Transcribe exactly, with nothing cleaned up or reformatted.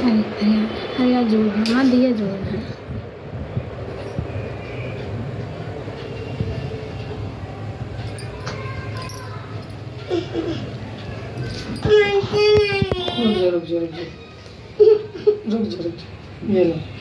हरी हरिया हरिया जोड़ना, हाँ दिया जोड़ना है। रुक जा रुक जा रुक जा रुक जा रुक जा ये लो।